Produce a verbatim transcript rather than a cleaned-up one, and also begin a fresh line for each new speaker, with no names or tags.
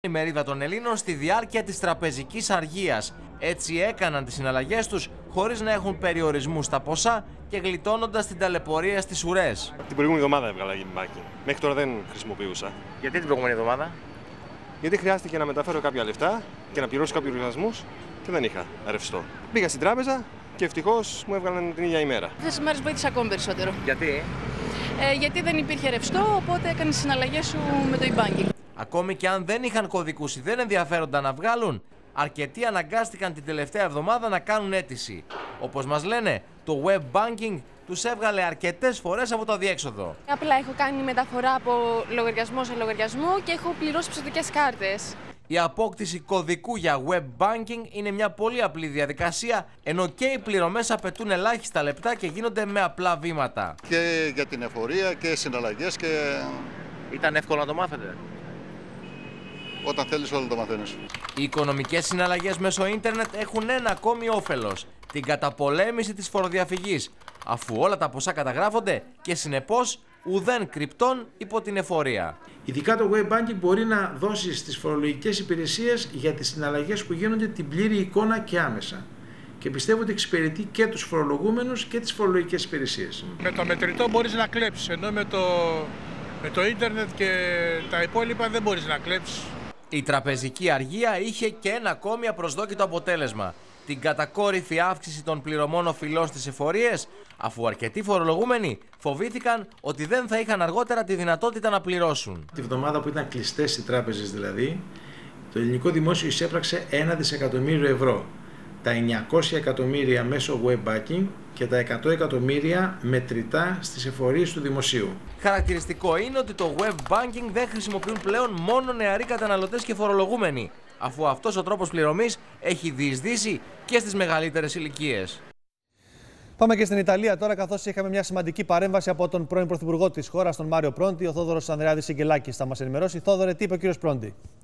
Η μερίδα των Ελλήνων στη διάρκεια της τραπεζικής αργίας. Έτσι έκαναν τις συναλλαγές τους χωρίς να έχουν περιορισμούς στα ποσά και γλιτώνοντας την ταλαιπωρία στις ουρές.
Την προηγούμενη εβδομάδα έβγαλα γυμνάκι. Μέχρι τώρα δεν χρησιμοποιούσα.
Γιατί την προηγούμενη εβδομάδα?
Γιατί χρειάστηκε να μεταφέρω κάποια λεφτά και να πληρώσω κάποιους λογαριασμούς και δεν είχα ρευστό. Πήγα στην τράπεζα και ευτυχώς μου έβγαλαν την ίδια ημέρα.
Αυτές τις μέρες βοήθησε ακόμη περισσότερο.
Γιατί?
Ε, γιατί δεν υπήρχε ρευστό, οπότε έκανες συναλλαγές σου με το e-banking.
Ακόμη και αν δεν είχαν κωδικούς ή δεν ενδιαφέρονταν να βγάλουν, αρκετοί αναγκάστηκαν την τελευταία εβδομάδα να κάνουν αίτηση. Όπως μας λένε, το web banking τους έβγαλε αρκετές φορές από το αδιέξοδο.
Απλά έχω κάνει μεταφορά από λογαριασμό σε λογαριασμό και έχω πληρώσει πιστωτικές κάρτες.
Η απόκτηση κωδικού για web banking είναι μια πολύ απλή διαδικασία, ενώ και οι πληρωμές απαιτούν ελάχιστα λεπτά και γίνονται με απλά βήματα.
Και για την εφορία και συναλλαγές και...
Ήταν εύκολο να το μάθετε?
Όταν θέλεις όλο το μαθαίνεις.
Οι οικονομικές συναλλαγές μέσω ίντερνετ έχουν ένα ακόμη όφελος, την καταπολέμηση της φοροδιαφυγής, αφού όλα τα ποσά καταγράφονται και συνεπώς ουδέν κρυπτών υπό την εφορία.
Ειδικά το web banking μπορεί να δώσει στις φορολογικές υπηρεσίες για τις συναλλαγές που γίνονται την πλήρη εικόνα και άμεσα. Και πιστεύω ότι εξυπηρετεί και τους φορολογούμενους και τις φορολογικές υπηρεσίες.
Με το μετρητό μπορείς να κλέψεις, ενώ με το, με το ίντερνετ και τα υπόλοιπα δεν μπορείς να κλέψεις.
Η τραπεζική αργία είχε και ένα ακόμη απροσδόκητο αποτέλεσμα. Την κατακόρυφη αύξηση των πληρωμών οφειλών στις εφορίες, αφού αρκετοί φορολογούμενοι φοβήθηκαν ότι δεν θα είχαν αργότερα τη δυνατότητα να πληρώσουν.
Τη βδομάδα που ήταν κλειστές οι τράπεζες δηλαδή, το ελληνικό δημόσιο εισέπραξε ένα δισεκατομμύριο ευρώ. Τα εννιακόσια εκατομμύρια μέσω web banking και τα εκατό εκατομμύρια μετρητά στις εφορίες του δημοσίου.
Χαρακτηριστικό είναι ότι το web banking δεν χρησιμοποιούν πλέον μόνο νεαροί καταναλωτές και φορολογούμενοι, αφού αυτός ο τρόπος πληρωμής έχει διεισδύσει και στις μεγαλύτερες ηλικίες.
Πάμε και στην Ιταλία τώρα, καθώς είχαμε μια σημαντική παρέμβαση από τον πρώην Πρωθυπουργό της χώρας, τον Μάριο Πρόντι. Ο Θόδωρος Ανδρεάδης Σιγκελάκης θα μας ενημερώσει. Θόδωρε, τι είπε ο κύριος Πρόντι?